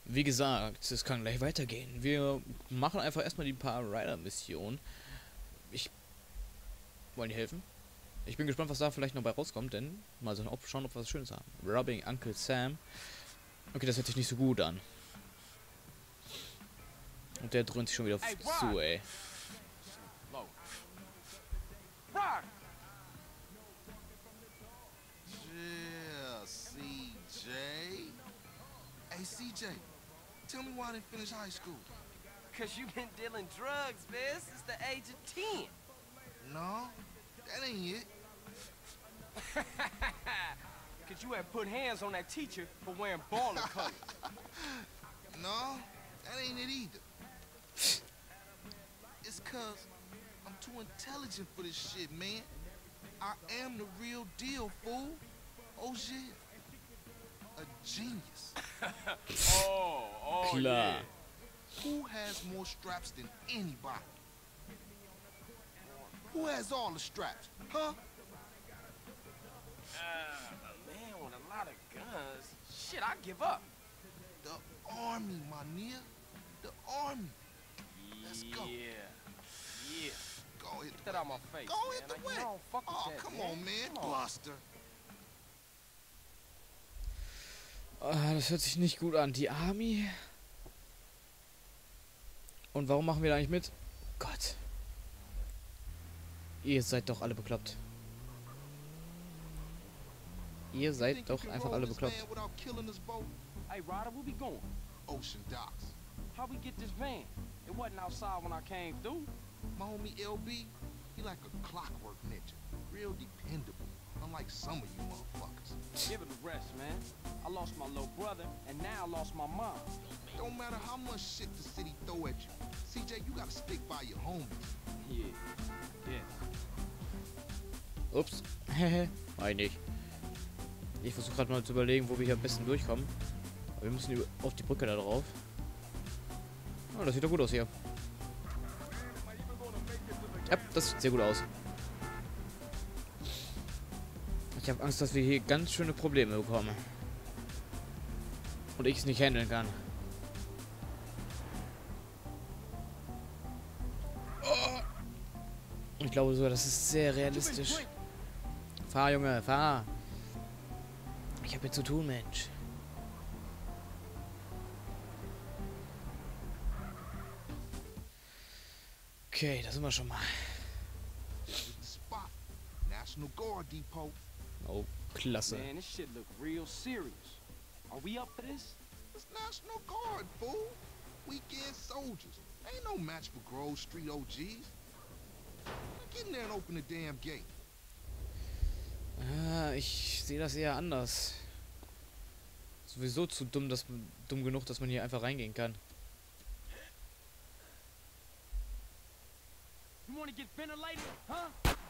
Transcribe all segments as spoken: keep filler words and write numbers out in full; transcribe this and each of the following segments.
Wie gesagt, es kann gleich weitergehen. Wir machen einfach erstmal die paar Rider-Missionen. Ich... Wollen die helfen? Ich bin gespannt, was da vielleicht noch bei rauskommt, denn mal so ob, schauen, ob wir was Schönes haben. Robbing Uncle Sam. Okay, das hört sich nicht so gut an. Und der dröhnt sich schon wieder Hey, zu, ey. Low. Rock! Yeah, C J. Hey, C J, tell me why I didn't finish high school. Cause you been dealing drugs, man, since the age of ten. No, that ain't it. Cause you had put hands on that teacher for wearing baller colors. No, that ain't it either. It's cause I'm too intelligent for this shit, man. I am the real deal, fool. Oh shit. A genius. oh, oh, Klar. yeah. Who has more straps than anybody? Who has all the straps, huh? Uh, a man with a lot of guns. Shit, I give up. The army, my nigga. The army. Let's go. Yeah, yeah. Go hit Get the that out my face, Go man. hit the Like, way. you don't fuck with Oh, that, come man. on, man. Come on. Buster. Ah, das hört sich nicht gut an. Die Army? Und warum machen wir da nicht mit? Gott. Ihr seid doch alle bekloppt. Ihr seid Think you doch can einfach roll alle this bekloppt. man without killing this boat? Hey, Ryder, where we going? Ocean docks. How we get this van? It wasn't outside when I came through. My homie L B, he like a clockwork ninja. Real dependable. Unlike some of you motherfuckers. Give it a rest, man. I lost my little brother, and now I lost my mom. Don't matter how much shit the city throw at you. C J, you gotta stick by your homies. Yeah, yeah. Ups. Hehe. Eigentlich. Ich versuche gerade mal zu überlegen, wo wir hier am besten durchkommen. Aber wir müssen über- auf die Brücke da drauf. Oh, das sieht doch gut aus hier. Ja, das sieht sehr gut aus. Ich habe Angst, dass wir hier ganz schöne Probleme bekommen. Und ich es nicht handeln kann. Oh. Ich glaube so, das ist sehr realistisch. Fahr, Junge, fahr. Ich habe hier zu tun, Mensch. Okay, da sind wir schon mal. This is the spot. National Guard Depot. Oh, klasse. Man, this shit look real serious. Are we up for this? It's National Guard, fool. Weekend soldiers. Ain't no match for Grove Street O Gs. Get in there and open the damn gate. Ah, ich sehe das eher anders. Sowieso zu dumm, dass man, dumm genug, dass man hier einfach reingehen kann. You wanna get ventilated, huh?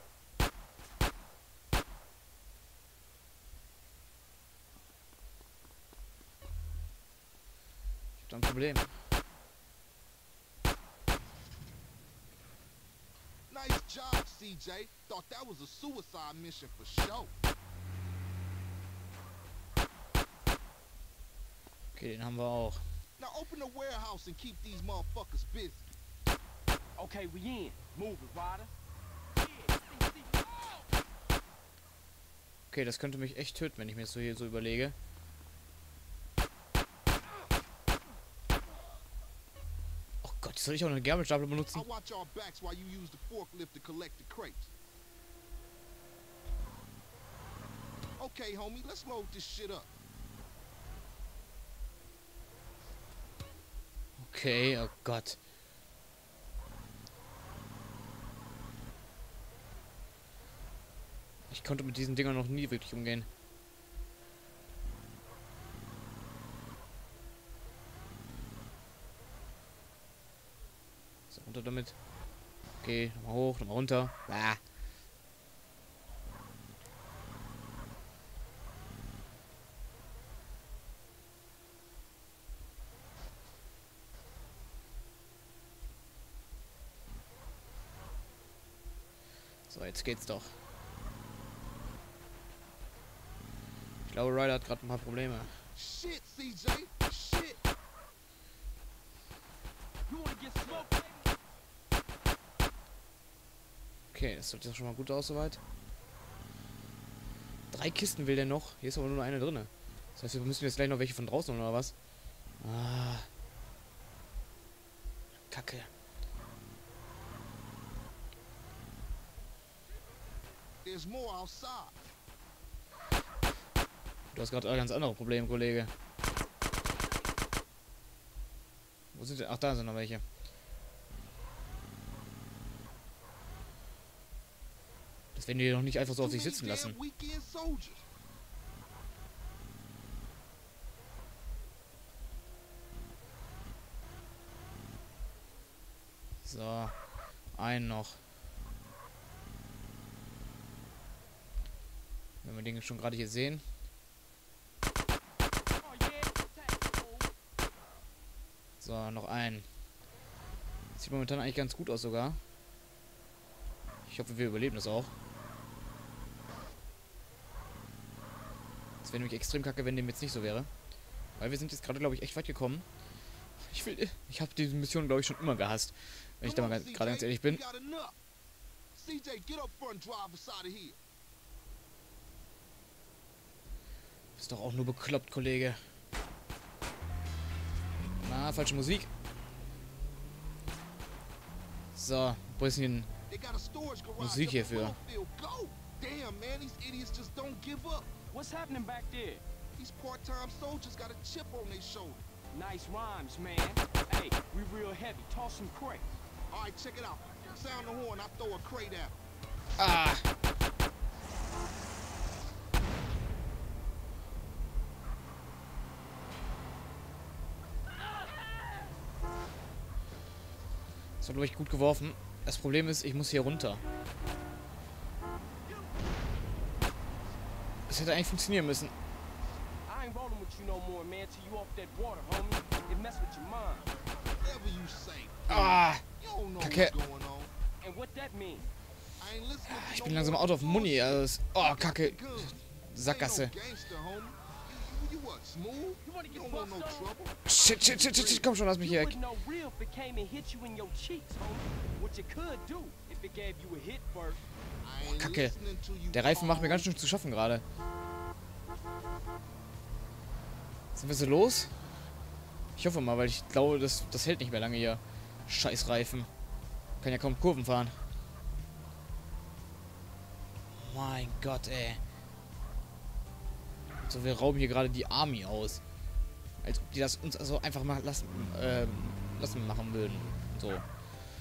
Ich hab da ein Problem. Nice job, C J. Thought that was a suicide mission for sure. Okay, den haben wir auch. Now open the warehouse and keep these motherfuckers busy. Okay, we in. Move it, Ryder. Okay, das könnte mich echt töten, wenn ich mir das so hier so überlege. Oh Gott, soll ich auch einen Gabelstapler benutzen? I'll watch our backs while you use the forklift to collect the crates. Okay, homie, let's load this shit up. Okay, oh Gott. Ich konnte mit diesen Dingern noch nie wirklich umgehen. So, runter damit. Okay, nochmal hoch, nochmal runter. Ah. So, jetzt geht's doch. Ich glaube, Ryder hat gerade ein paar Probleme. Shit, C J. Shit. Okay, das sieht doch schon mal gut aus soweit. Drei Kisten will der noch. Hier ist aber nur eine drin. Das heißt, wir müssen jetzt gleich noch welche von draußen holen, oder was? Ah. Kacke. There's more outside. Du hast gerade ein ganz andere Probleme, Kollege. Wo sind die? Ach, da sind noch welche. Das werden die doch nicht einfach so auf sich sitzen lassen. So. Einen noch. Wenn wir den schon gerade hier sehen. So, noch einen. Sieht momentan eigentlich ganz gut aus sogar. Ich hoffe, wir überleben das auch. Es wäre nämlich extrem kacke, wenn dem jetzt nicht so wäre. Weil wir sind jetzt gerade, glaube ich, echt weit gekommen. Ich will... Ich habe diese Mission, glaube ich, schon immer gehasst. Wenn ich da mal gerade ganz ehrlich bin. Bist doch auch nur bekloppt, Kollege. Na, falsche Musik. So, wo ist denn Musik hierfür? What's happening back there? These part-time soldiers got a chip on their shoulder. Nice rhymes, man. Hey, we real heavy. Toss some crates. All right, check it out. Sound the horn, I throw a crate at 'em. Ah! Das war, glaube ich, gut geworfen. Das Problem ist, ich muss hier runter. Das hätte eigentlich funktionieren müssen. I ain't rolling with you no more, man, till you off that water, homie. It mess with your mind. Whatever you say. Ah! You don't know Kacke. what's going on. And what that mean? I ain't listening to Ich no bin langsam more out of money. bullshit. Also das, oh, Kacke. Good. You Sackgasse. ain't no gangster, homie. You, you what, smooth? You wanna You get don't want no bust trouble. Shit, shit, shit, shit, shit. Komm schon, lass mich You hier weg. wouldn't know real if it came and hit you in your cheeks, homie. What you could do if it gave you a hit first. I ain't Kacke. listening to you, Der Reifen macht mir Paul. ganz schön zu schaffen gerade. Sind wir so los? Ich hoffe mal, weil ich glaube, das, das hält nicht mehr lange hier. Scheiß Reifen. Kann ja kaum Kurven fahren. Mein Gott, ey. So, wir rauben hier gerade die Army aus. Als ob die das uns also einfach mal lassen, ähm, lassen machen würden. So. That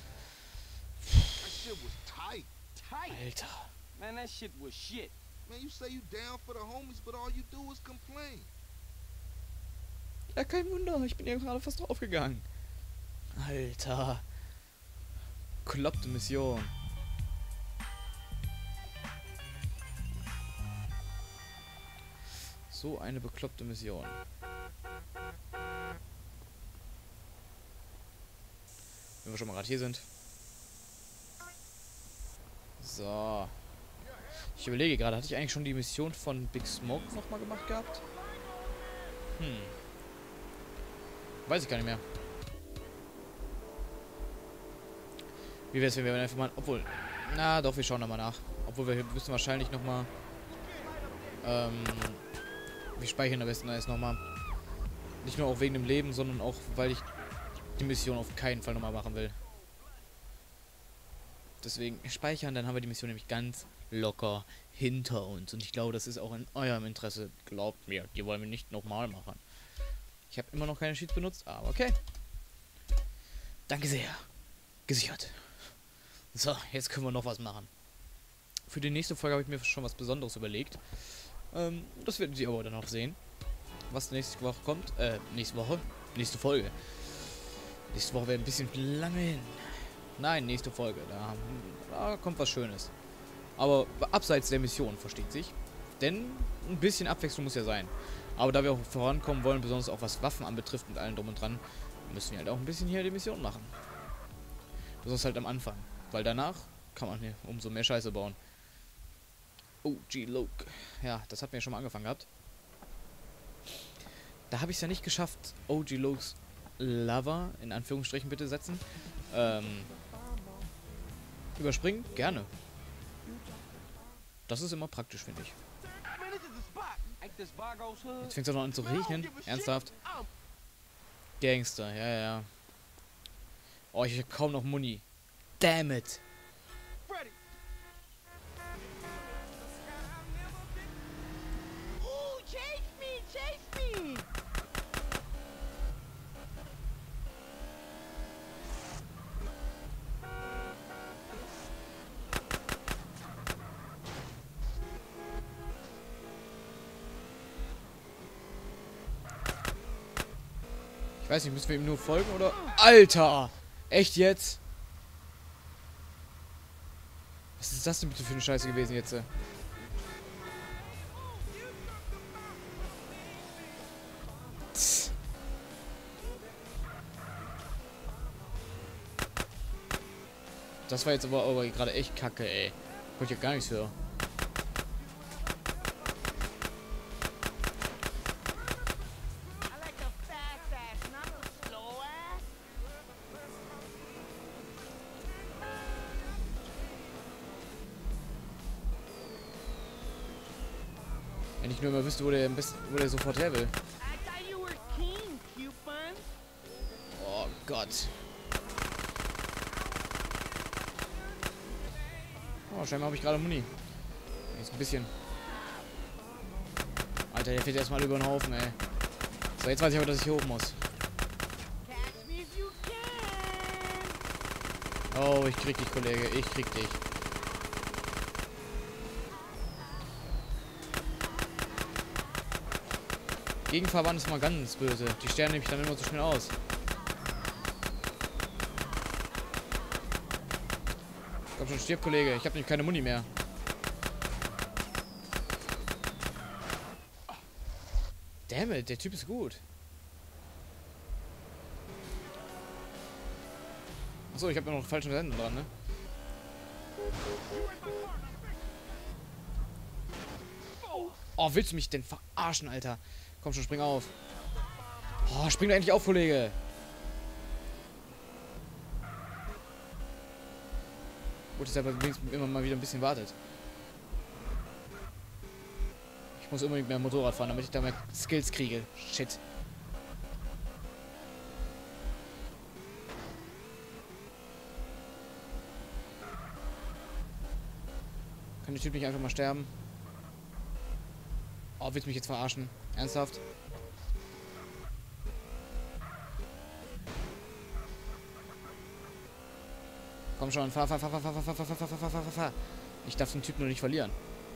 shit was tight. Tight. Alter. Man, that shit was shit. Man, you say you down for the homies, but all you do is complain. Ja, kein Wunder. Ich bin ja gerade fast draufgegangen. Alter. Kloppte Mission. So eine bekloppte Mission. Wenn wir schon mal gerade hier sind. So. Ich überlege gerade, hatte ich eigentlich schon die Mission von Big Smoke nochmal gemacht gehabt? Hm. Weiß ich gar nicht mehr. Wie wäre es, wenn wir einfach mal... Obwohl... Na, doch, wir schauen da mal nach. Obwohl wir müssen wahrscheinlich nochmal... Ähm... Wir speichern am besten erst nochmal. Nicht nur auch wegen dem Leben, sondern auch, weil ich die Mission auf keinen Fall nochmal machen will. Deswegen speichern, dann haben wir die Mission nämlich ganz locker hinter uns. Und ich glaube, das ist auch in eurem Interesse. Glaubt mir, die wollen wir nicht nochmal machen. Ich habe immer noch keine Sheets benutzt, aber okay. Danke sehr. Gesichert. So, jetzt können wir noch was machen. Für die nächste Folge habe ich mir schon was Besonderes überlegt. Ähm, das werden Sie aber dann noch sehen. Was nächste Woche kommt. Äh, nächste Woche. Nächste Folge. Nächste Woche wäre ein bisschen lange hin. Nein, nächste Folge. Da, da kommt was Schönes. Aber abseits der Mission, versteht sich. Denn ein bisschen Abwechslung muss ja sein. Aber da wir auch vorankommen wollen, besonders auch was Waffen anbetrifft und allen drum und dran, müssen wir halt auch ein bisschen hier die Mission machen. Besonders halt am Anfang. Weil danach kann man hier umso mehr Scheiße bauen. O G Loke. Ja, das hatten wir ja schon mal angefangen gehabt. Da habe ich es ja nicht geschafft, O G Lokes Lover, in Anführungsstrichen bitte setzen. Ähm, überspringen? Gerne. Das ist immer praktisch, finde ich. Man, this is the spot. Ain't this Vargo's hood? Jetzt fängt es auch noch an zu Man, I don't regnen. give a shit. Ernsthaft? I'm Gangster, ja, ja. Oh, ich hab kaum noch Muni. Damn it. Freddy. Ooh, chase me, chase me. Ich weiß nicht, müssen wir ihm nur folgen oder... Alter! Echt jetzt? Was ist das denn bitte für eine Scheiße gewesen jetzt? Tss. Das war jetzt aber, aber gerade echt kacke, ey. Wollte ich ja gar nichts für. I like a fast ass, not a slow ass. Wenn ich nur immer wüsste, wo der am besten, wo der sofort her will. I thought you were king, coupon. Oh Gott. Oh, scheinbar habe ich gerade Muni. Jetzt ein bisschen. Alter, der fährt erstmal über den Haufen, ey. So, jetzt weiß ich aber, dass ich hier hoch muss. Catch me if you can. Oh, ich krieg dich, Kollege. Ich krieg dich. Gegenfahrbahn ist mal ganz böse. Die sterben nämlich dann immer so schnell aus. Komm schon, stirb, Kollege. Ich habe nämlich keine Muni mehr. Damn it, der Typ ist gut. Achso, ich habe ja noch falschen Senden dran, ne? Oh, willst du mich denn verarschen, Alter? Komm schon, spring auf. Oh, spring doch endlich auf, Kollege. Gut, dass er aber wenigstens immer mal wieder ein bisschen wartet. Ich muss unbedingt mehr Motorrad fahren, damit ich da mehr Skills kriege. Shit. Kann der Typ nicht einfach mal sterben? Oh, willst du mich jetzt verarschen? Ernsthaft? Komm schon, fahr, fahr, fahr, fahr, fahr, fahr, fahr, fahr, fahr, fahr, fahr, fahr, fahr. Ich darf den Typ nur nicht verlieren.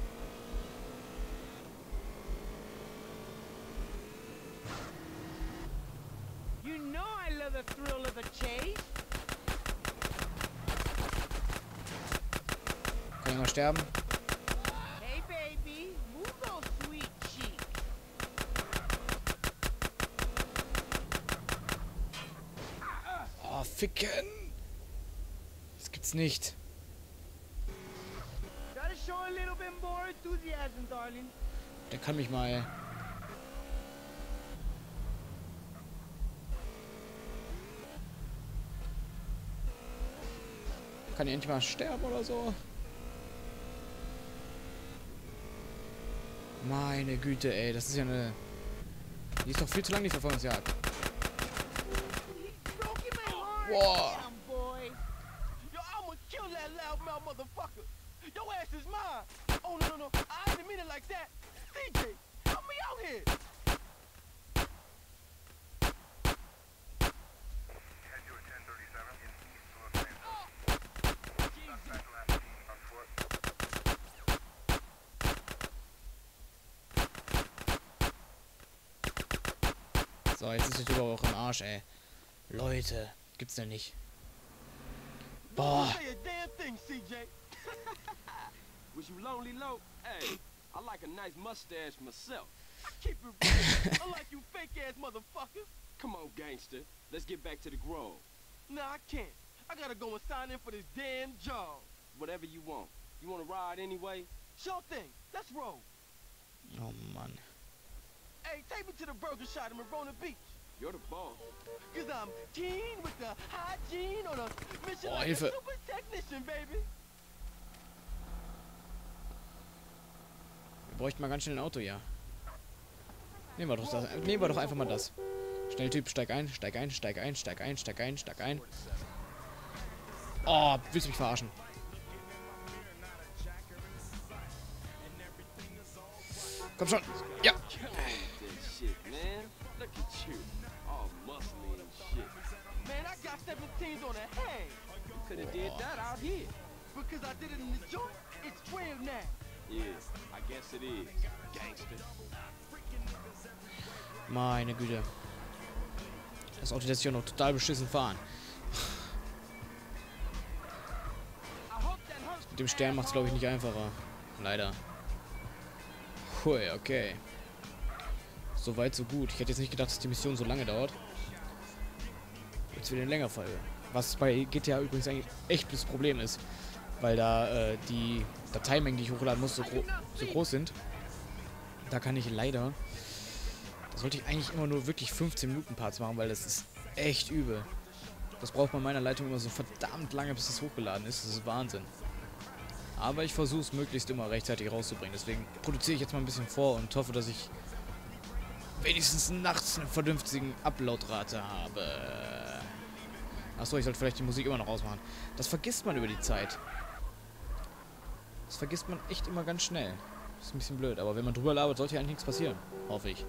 You know I love the thrill of the chase. Kann ich mal sterben? Hey baby, move those sweet cheeks. Oh, ficken! Das gibt's nicht. Gotta show a little bit more enthusiasm, darling. Der kann mich mal. Kann ich endlich mal sterben oder so? Meine Güte, ey, das ist ja eine... Die ist doch viel zu lang, die Verfolgungsjagd. Broken my heart. Wow. Damn, boy. Yo, I'ma kill that loudmouth motherfucker. Your ass is mine. Oh no no no, I didn't mean it like that. C J, help me out here. So, jetzt ist der Typ aber auch im Arsch, ey. Leute, gibt's denn nicht. Boah. Don't say a damn thing, C J. Was you lonely, low? Hey, I like a nice mustache myself. I keep it real, unlike you fake ass motherfuckers. Come on, gangster. Let's get back to the Grove. Nah, I can't. I gotta go and sign in for this damn job. Whatever you want. You wanna ride anyway? Sure thing. Let's roll. Oh Mann. Hey, take me to the burger shop in Marona Beach. You're the boss. Cause I'm keen with the hygiene on a mission Oh, like Hilfe. a super technician, baby. Wir bräuchten mal ganz schnell ein Auto, ja. Nehmen wir doch das. Nehmen wir doch einfach mal das. Schnell Typ, steig ein, steig ein, steig ein, steig ein, steig ein, steig ein. Oh, willst du mich verarschen? Komm schon. Ja. That shit, man. Look at you. All muscly and shit. Man, I got seventeens on the head. You could have did that out here. Because I did it in the joint, it's twelve now. Yeah, I guess it is. Gangster. Meine Güte. Das Auto lässt sich auch noch total beschissen fahren. I hope that hurts. Mit dem Stern macht es, glaube ich, nicht einfacher. Leider. Hui, okay. So weit, so gut. Ich hätte jetzt nicht gedacht, dass die Mission so lange dauert. Jetzt wieder eine längere Folge. Was bei G T A übrigens eigentlich echt das Problem ist. Weil da äh, die Dateimengen, die ich hochladen muss, so, gro so groß sind. Da kann ich leider... Da sollte ich eigentlich immer nur wirklich fünfzehn Minuten Parts machen, weil das ist echt übel. Das braucht bei meiner Leitung immer so verdammt lange, bis es hochgeladen ist. Das ist Wahnsinn. Aber ich versuche es möglichst immer rechtzeitig rauszubringen. Deswegen produziere ich jetzt mal ein bisschen vor und hoffe, dass ich wenigstens nachts eine vernünftige Uploadrate habe. Achso, ich sollte vielleicht die Musik immer noch ausmachen. Das vergisst man über die Zeit. Das vergisst man echt immer ganz schnell. Das ist ein bisschen blöd, aber wenn man drüber labert, sollte ja eigentlich nichts passieren. Hoffe ich.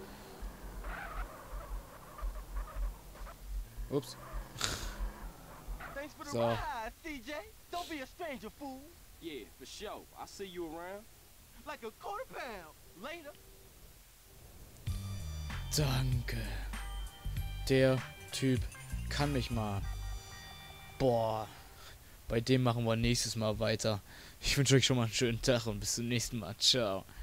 Ups. Thanks for the So. ride, C J. Don't be a stranger, fool. Yeah, for sure. I'll see you around. Like a quarter pound. Later. Danke. Der Typ kann mich mal. Boah. Bei dem machen wir nächstes Mal weiter. Ich wünsche euch schon mal einen schönen Tag und bis zum nächsten Mal. Ciao.